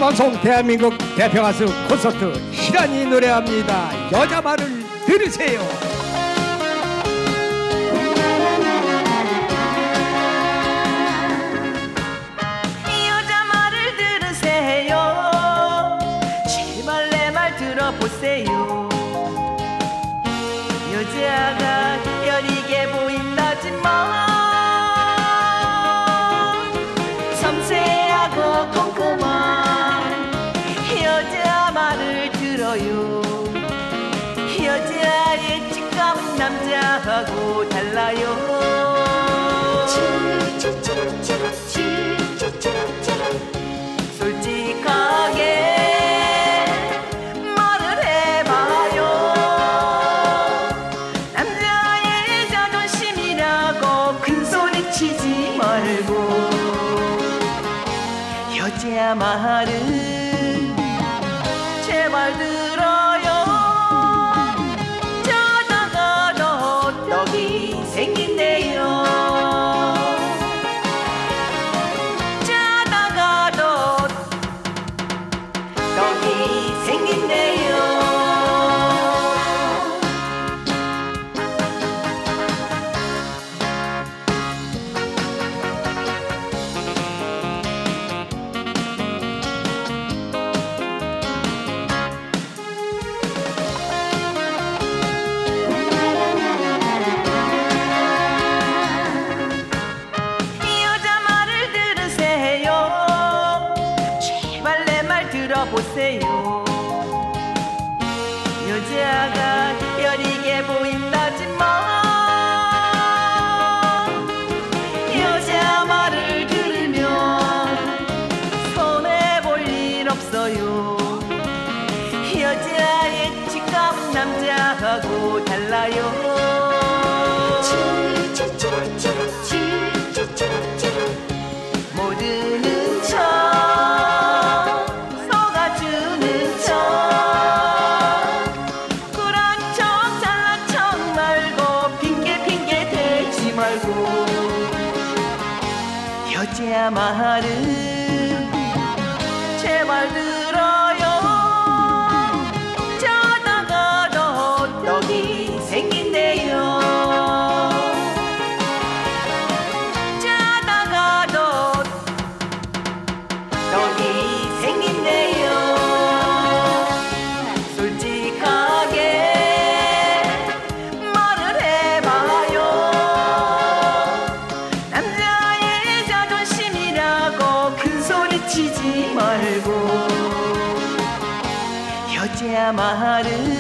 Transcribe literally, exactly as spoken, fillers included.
방송 대한민국 대표 가수 콘서트 희란이 노래합니다. 여자 말을 들으세요. 여자 말을 들으세요. 제발 내 말 들어보세요. 여자가 여리게 보인다지만 섬세하고 꼼꼼한 여자 말을 들어요. 여자의 직감은 남자하고 달라요. 솔직하게 말을 해봐요. 남자의 자존심이라고 큰소리 치지 말고 여자 말은 제발 들어요. 자다가도 떡이 생긴대요. 자다가도 떡이 생긴대요. 보세요. 여자가 여리게 보인다지만 여자 말을 들으면 손해볼 일 없어요. 여자의 직감은 남자하고 달라요. 모르는 척 여자 말은 제발 들어요. 자다가도 떡이 생긴대요. 자다가도 떡이 생긴대요. 솔직하게 말을 해봐요. 남자의 자존심이라고 큰소리 치지 말고 여자 말은